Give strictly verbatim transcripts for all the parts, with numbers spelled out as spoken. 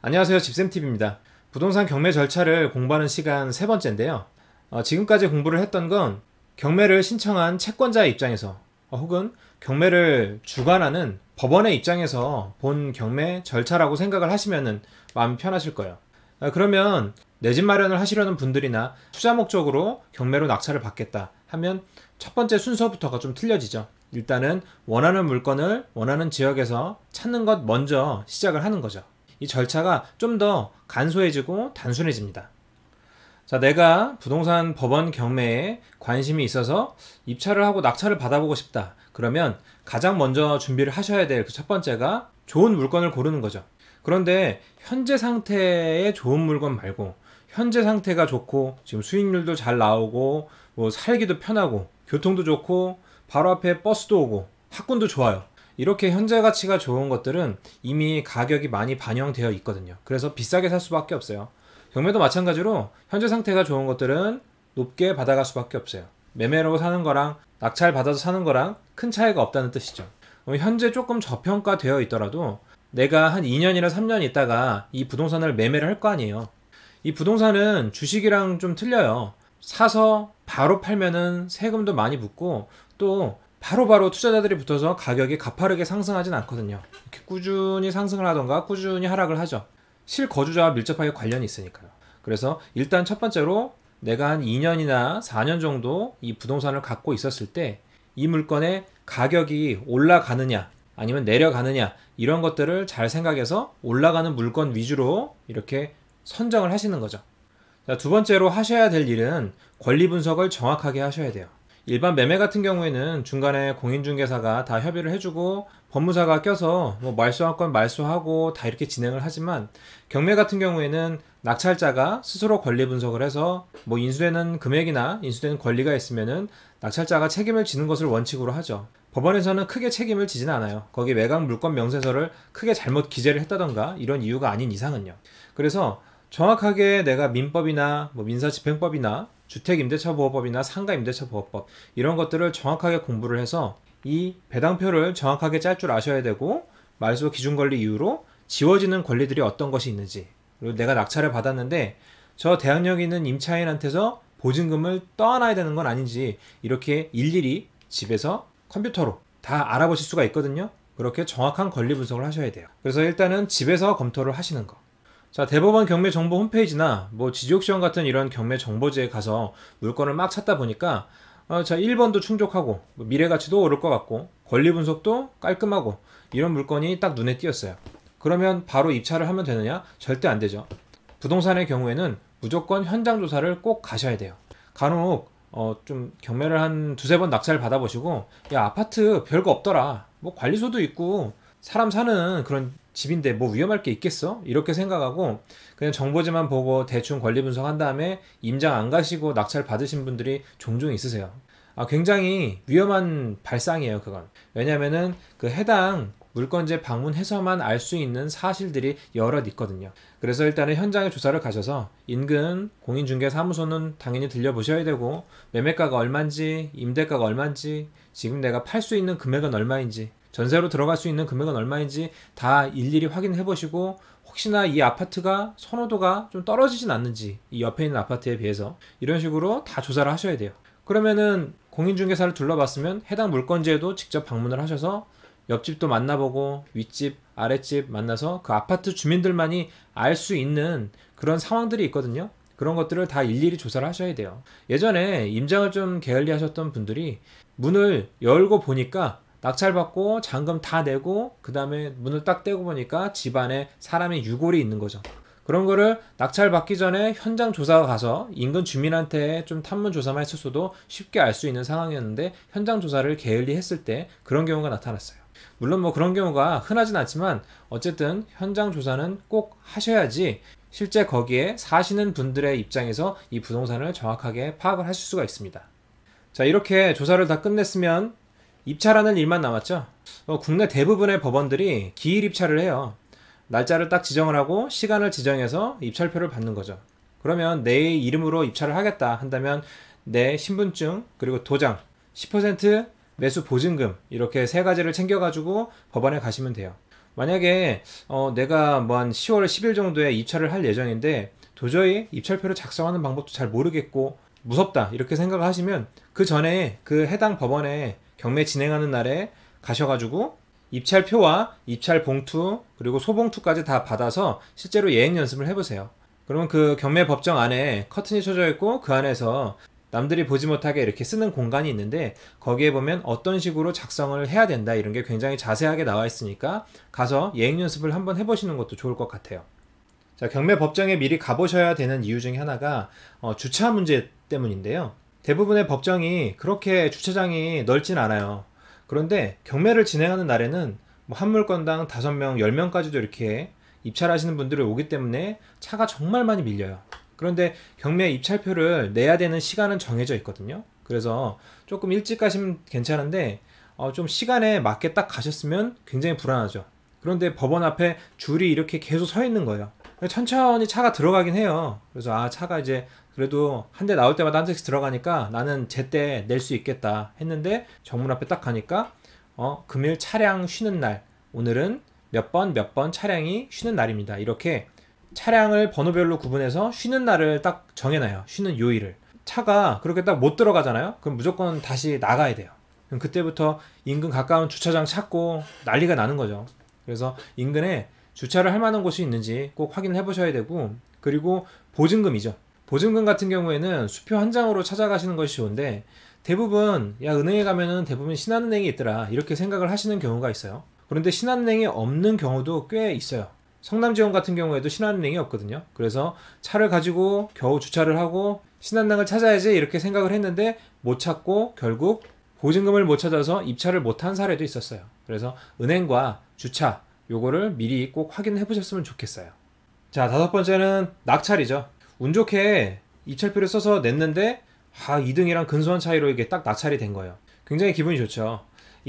안녕하세요, 집샘티비입니다. 부동산 경매 절차를 공부하는 시간 세 번째인데요. 어, 지금까지 공부를 했던 건 경매를 신청한 채권자의 입장에서 어, 혹은 경매를 주관하는 법원의 입장에서 본 경매 절차라고 생각을 하시면 마음이 편하실 거예요. 어, 그러면 내 집 마련을 하시려는 분들이나 투자 목적으로 경매로 낙찰을 받겠다 하면 첫 번째 순서부터가 좀 틀려지죠. 일단은 원하는 물건을 원하는 지역에서 찾는 것 먼저 시작을 하는 거죠. 이 절차가 좀 더 간소해지고 단순해집니다. 자, 내가 부동산 법원 경매에 관심이 있어서 입찰을 하고 낙찰을 받아보고 싶다. 그러면 가장 먼저 준비를 하셔야 될 그 첫 번째가 좋은 물건을 고르는 거죠. 그런데 현재 상태의 좋은 물건 말고 현재 상태가 좋고 지금 수익률도 잘 나오고 뭐 살기도 편하고 교통도 좋고 바로 앞에 버스도 오고 학군도 좋아요. 이렇게 현재 가치가 좋은 것들은 이미 가격이 많이 반영되어 있거든요. 그래서 비싸게 살 수밖에 없어요. 경매도 마찬가지로 현재 상태가 좋은 것들은 높게 받아갈 수밖에 없어요. 매매로 사는 거랑 낙찰 받아서 사는 거랑 큰 차이가 없다는 뜻이죠. 현재 조금 저평가되어 있더라도 내가 한 이 년이나 삼 년 있다가 이 부동산을 매매를 할 거 아니에요. 이 부동산은 주식이랑 좀 틀려요. 사서 바로 팔면은 세금도 많이 붙고 또 바로바로 투자자들이 붙어서 가격이 가파르게 상승하진 않거든요. 이렇게 꾸준히 상승을 하던가 꾸준히 하락을 하죠. 실거주자와 밀접하게 관련이 있으니까요. 그래서 일단 첫 번째로 내가 한 이 년이나 사 년 정도 이 부동산을 갖고 있었을 때 이 물건의 가격이 올라가느냐 아니면 내려가느냐 이런 것들을 잘 생각해서 올라가는 물건 위주로 이렇게 선정을 하시는 거죠. 자, 두 번째로 하셔야 될 일은 권리 분석을 정확하게 하셔야 돼요. 일반 매매 같은 경우에는 중간에 공인중개사가 다 협의를 해주고 법무사가 껴서 뭐 말소한 건 말소하고 다 이렇게 진행을 하지만 경매 같은 경우에는 낙찰자가 스스로 권리 분석을 해서 뭐 인수되는 금액이나 인수되는 권리가 있으면은 낙찰자가 책임을 지는 것을 원칙으로 하죠. 법원에서는 크게 책임을 지진 않아요. 거기 매각 물건 명세서를 크게 잘못 기재를 했다던가 이런 이유가 아닌 이상은요. 그래서 정확하게 내가 민법이나 뭐 민사집행법이나 주택임대차보호법이나 상가임대차보호법 이런 것들을 정확하게 공부를 해서 이 배당표를 정확하게 짤 줄 아셔야 되고 말소 기준권리 이후로 지워지는 권리들이 어떤 것이 있는지 그리고 내가 낙찰을 받았는데 저 대항력 있는 임차인한테서 보증금을 떠안아야 되는 건 아닌지 이렇게 일일이 집에서 컴퓨터로 다 알아보실 수가 있거든요. 그렇게 정확한 권리 분석을 하셔야 돼요. 그래서 일단은 집에서 검토를 하시는 거. 자, 대법원 경매 정보 홈페이지나 뭐 지지옥시원 같은 이런 경매 정보지에 가서 물건을 막 찾다 보니까 어, 자 일 번도 충족하고 미래 가치도 오를 것 같고 권리 분석도 깔끔하고 이런 물건이 딱 눈에 띄었어요. 그러면 바로 입찰을 하면 되느냐? 절대 안 되죠. 부동산의 경우에는 무조건 현장 조사를 꼭 가셔야 돼요. 간혹 어, 좀 경매를 한 두세 번 낙찰을 받아보시고 야 아파트 별거 없더라. 뭐 관리소도 있고 사람 사는 그런 집인데 뭐 위험할 게 있겠어? 이렇게 생각하고 그냥 정보지만 보고 대충 권리 분석한 다음에 임장 안 가시고 낙찰 받으신 분들이 종종 있으세요. 아, 굉장히 위험한 발상이에요, 그건. 왜냐면은 그 해당 물건지 방문해서만 알 수 있는 사실들이 여럿 있거든요. 그래서 일단은 현장에 조사를 가셔서 인근 공인중개사무소는 당연히 들려보셔야 되고 매매가가 얼마인지 임대가가 얼마인지 지금 내가 팔 수 있는 금액은 얼마인지 전세로 들어갈 수 있는 금액은 얼마인지 다 일일이 확인해 보시고 혹시나 이 아파트가 선호도가 좀 떨어지진 않는지 이 옆에 있는 아파트에 비해서 이런 식으로 다 조사를 하셔야 돼요. 그러면은 공인중개사를 둘러봤으면 해당 물건지에도 직접 방문을 하셔서 옆집도 만나보고 윗집, 아랫집 만나서 그 아파트 주민들만이 알 수 있는 그런 상황들이 있거든요. 그런 것들을 다 일일이 조사를 하셔야 돼요. 예전에 임장을 좀 게을리 하셨던 분들이 문을 열고 보니까 낙찰받고 잔금 다 내고 그 다음에 문을 딱 떼고 보니까 집안에 사람이 유골이 있는 거죠. 그런 거를 낙찰 받기 전에 현장 조사가 가서 인근 주민한테 좀 탐문 조사만 했었어도 쉽게 알 수 있는 상황이었는데 현장 조사를 게을리 했을 때 그런 경우가 나타났어요. 물론 뭐 그런 경우가 흔하진 않지만 어쨌든 현장 조사는 꼭 하셔야지 실제 거기에 사시는 분들의 입장에서 이 부동산을 정확하게 파악을 하실 수가 있습니다. 자, 이렇게 조사를 다 끝냈으면 입찰하는 일만 남았죠. 어, 국내 대부분의 법원들이 기일 입찰을 해요. 날짜를 딱 지정을 하고 시간을 지정해서 입찰표를 받는 거죠. 그러면 내 이름으로 입찰을 하겠다 한다면 내 신분증 그리고 도장 십 퍼센트 매수 보증금 이렇게 세 가지를 챙겨가지고 법원에 가시면 돼요. 만약에 어, 내가 뭐 한 시월 십 일 정도에 입찰을 할 예정인데 도저히 입찰표를 작성하는 방법도 잘 모르겠고 무섭다 이렇게 생각을 하시면 그 전에 그 해당 법원에 경매 진행하는 날에 가셔가지고 입찰표와 입찰 봉투 그리고 소봉투까지 다 받아서 실제로 예행 연습을 해보세요. 그러면 그 경매 법정 안에 커튼이 쳐져 있고 그 안에서 남들이 보지 못하게 이렇게 쓰는 공간이 있는데 거기에 보면 어떤 식으로 작성을 해야 된다 이런 게 굉장히 자세하게 나와 있으니까 가서 예행 연습을 한번 해보시는 것도 좋을 것 같아요. 자, 경매 법정에 미리 가보셔야 되는 이유 중에 하나가 어, 주차 문제 때문인데요. 대부분의 법정이 그렇게 주차장이 넓진 않아요. 그런데 경매를 진행하는 날에는 뭐 한 물건당 다섯 명, 열 명까지도 이렇게 입찰하시는 분들이 오기 때문에 차가 정말 많이 밀려요. 그런데 경매 입찰표를 내야 되는 시간은 정해져 있거든요. 그래서 조금 일찍 가시면 괜찮은데 어, 좀 시간에 맞게 딱 가셨으면 굉장히 불안하죠. 그런데 법원 앞에 줄이 이렇게 계속 서 있는 거예요. 천천히 차가 들어가긴 해요. 그래서 아 차가 이제 그래도 한 대 나올 때마다 한 대씩 들어가니까 나는 제때 낼 수 있겠다 했는데 정문 앞에 딱 가니까 어 금일 차량 쉬는 날, 오늘은 몇 번 몇 번 차량이 쉬는 날입니다. 이렇게 차량을 번호별로 구분해서 쉬는 날을 딱 정해놔요. 쉬는 요일을. 차가 그렇게 딱 못 들어가잖아요. 그럼 무조건 다시 나가야 돼요. 그럼 그때부터 인근 가까운 주차장 찾고 난리가 나는 거죠. 그래서 인근에 주차를 할 만한 곳이 있는지 꼭 확인을 해보셔야 되고, 그리고 보증금이죠. 보증금 같은 경우에는 수표 한 장으로 찾아가시는 것이 좋은데 대부분 야 은행에 가면은 대부분 신한은행이 있더라 이렇게 생각을 하시는 경우가 있어요. 그런데 신한은행이 없는 경우도 꽤 있어요. 성남지원 같은 경우에도 신한은행이 없거든요. 그래서 차를 가지고 겨우 주차를 하고 신한은행을 찾아야지 이렇게 생각을 했는데 못 찾고 결국 보증금을 못 찾아서 입찰을 못한 사례도 있었어요. 그래서 은행과 주차 요거를 미리 꼭 확인해 보셨으면 좋겠어요. 자, 다섯 번째는 낙찰이죠. 운 좋게 입찰표를 써서 냈는데 아, 이 등이랑 근소한 차이로 이게 딱 낙찰이 된 거예요. 굉장히 기분이 좋죠.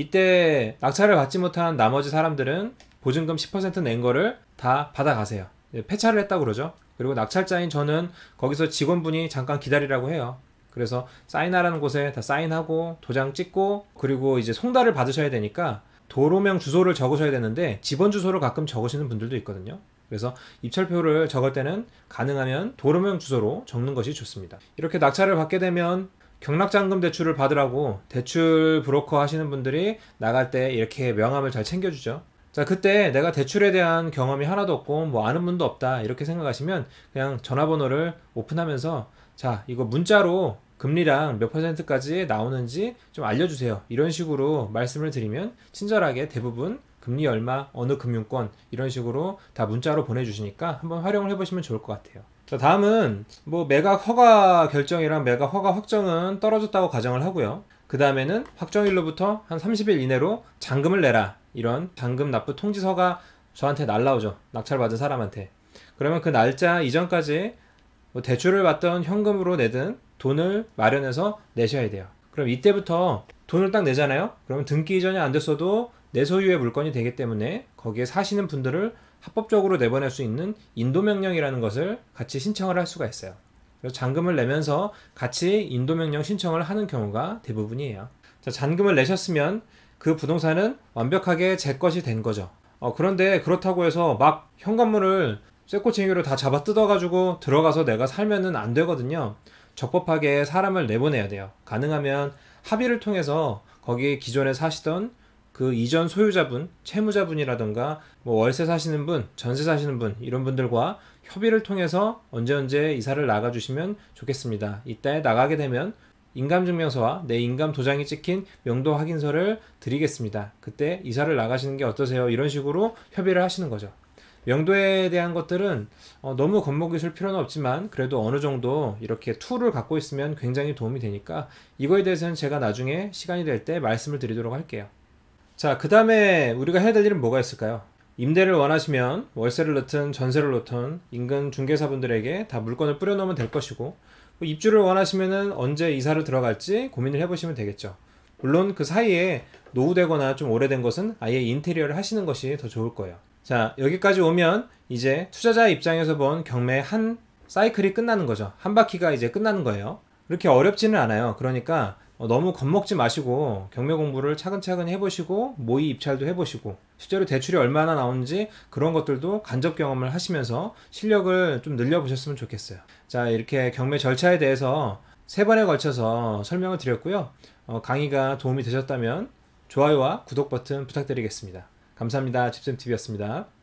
이때 낙찰을 받지 못한 나머지 사람들은 보증금 십 퍼센트 낸 거를 다 받아가세요. 폐차를 했다고 그러죠. 그리고 낙찰자인 저는 거기서 직원분이 잠깐 기다리라고 해요. 그래서 사인하라는 곳에 다 사인하고 도장 찍고 그리고 이제 송달을 받으셔야 되니까 도로명 주소를 적으셔야 되는데 집원 주소를 가끔 적으시는 분들도 있거든요. 그래서 입찰표를 적을 때는 가능하면 도로명 주소로 적는 것이 좋습니다. 이렇게 낙찰을 받게 되면 경락잔금 대출을 받으라고 대출 브로커 하시는 분들이 나갈 때 이렇게 명함을 잘 챙겨주죠. 자, 그때 내가 대출에 대한 경험이 하나도 없고 뭐 아는 분도 없다 이렇게 생각하시면 그냥 전화번호를 오픈하면서 자, 이거 문자로 금리랑 몇 퍼센트까지 나오는지 좀 알려주세요. 이런 식으로 말씀을 드리면 친절하게 대부분 금리 얼마, 어느 금융권 이런 식으로 다 문자로 보내주시니까 한번 활용을 해보시면 좋을 것 같아요. 자, 다음은 뭐 매각 허가 결정이랑 매각 허가 확정은 떨어졌다고 가정을 하고요. 그 다음에는 확정일로부터 한 삼십 일 이내로 잔금을 내라 이런 잔금 납부 통지서가 저한테 날라오죠. 낙찰받은 사람한테. 그러면 그 날짜 이전까지 뭐 대출을 받던 현금으로 내든 돈을 마련해서 내셔야 돼요. 그럼 이때부터 돈을 딱 내잖아요. 그러면 등기 이전이 안 됐어도 내 소유의 물건이 되기 때문에 거기에 사시는 분들을 합법적으로 내보낼 수 있는 인도명령이라는 것을 같이 신청을 할 수가 있어요. 그래서 잔금을 내면서 같이 인도명령 신청을 하는 경우가 대부분이에요. 자, 잔금을 내셨으면 그 부동산은 완벽하게 제 것이 된 거죠. 어, 그런데 그렇다고 해서 막 현관문을 쇠꼬챙이로 다 잡아 뜯어가지고 들어가서 내가 살면은 안 되거든요. 적법하게 사람을 내보내야 돼요. 가능하면 합의를 통해서 거기 기존에 사시던 그 이전 소유자분, 채무자분이라던가 뭐 월세 사시는 분, 전세 사시는 분 이런 분들과 협의를 통해서 언제 언제 이사를 나가주시면 좋겠습니다. 이때 나가게 되면 인감증명서와 내 인감 도장이 찍힌 명도 확인서를 드리겠습니다. 그때 이사를 나가시는 게 어떠세요? 이런 식으로 협의를 하시는 거죠. 명도에 대한 것들은 어, 너무 겁먹이 실 필요는 없지만 그래도 어느 정도 이렇게 툴을 갖고 있으면 굉장히 도움이 되니까 이거에 대해서는 제가 나중에 시간이 될 때 말씀을 드리도록 할게요. 자, 그 다음에 우리가 해야 될 일은 뭐가 있을까요? 임대를 원하시면 월세를 넣든 전세를 넣든 인근 중개사분들에게 다 물건을 뿌려놓으면 될 것이고 뭐 입주를 원하시면은 언제 이사를 들어갈지 고민을 해보시면 되겠죠. 물론 그 사이에 노후되거나 좀 오래된 것은 아예 인테리어를 하시는 것이 더 좋을 거예요. 자, 여기까지 오면 이제 투자자 입장에서 본 경매 한 사이클이 끝나는 거죠. 한 바퀴가 이제 끝나는 거예요. 그렇게 어렵지는 않아요. 그러니까 어, 너무 겁먹지 마시고 경매 공부를 차근차근 해보시고 모의 입찰도 해보시고 실제로 대출이 얼마나 나오는지 그런 것들도 간접 경험을 하시면서 실력을 좀 늘려보셨으면 좋겠어요. 자, 이렇게 경매 절차에 대해서 세 번에 걸쳐서 설명을 드렸고요. 어, 강의가 도움이 되셨다면 좋아요와 구독 버튼 부탁드리겠습니다. 감사합니다. 집샘티비였습니다.